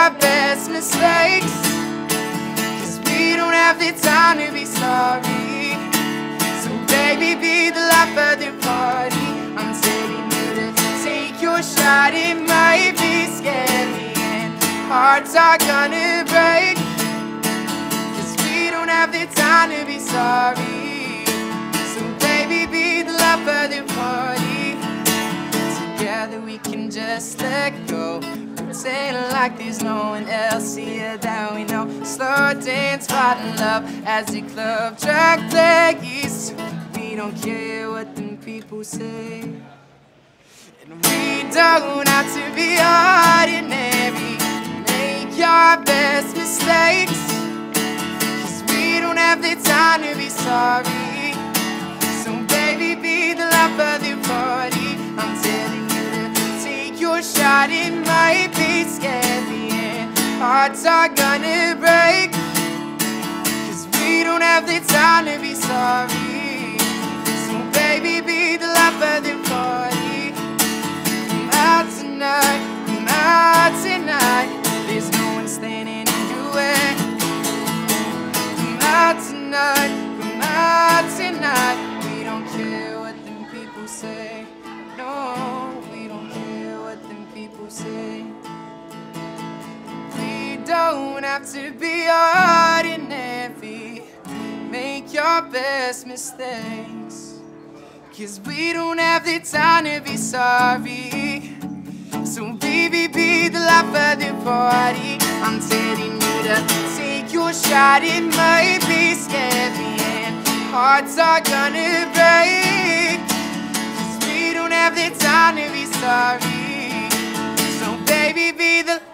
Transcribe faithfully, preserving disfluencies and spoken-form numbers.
our best mistakes, 'cause we don't have the time to be sorry. So baby, be the life of the party. I'm telling you to take your shot. It might be scary and hearts are gonna break, 'cause we don't have the time to be sorry. So baby, be the life of the party. Together we can just let go, pretend like there's no one else here that we know. Slow dance, fall in love as the club track plays. We don't care what them people say, and we don't have to be ordinary. Make your best mistakes, 'cause we don't have the time to be sorry. So baby, be the life of the party. I'm telling you to take your shot. It might be scary and hearts are gonna break, 'cause we don't have the time to be sorry. So baby, be the life of the party. Come out tonight, come out tonight. There's no one standing in your way. Come out tonight, come out tonight. We don't care what them people say. No, we don't care what them people say. We don't have to be ordinary. Make your best mistakes, 'cause we don't have the time to be sorry. So baby, be the life of the party. I'm telling you to take your shot. It might be scary and hearts are gonna break, 'cause we don't have the time to be sorry. So baby, be the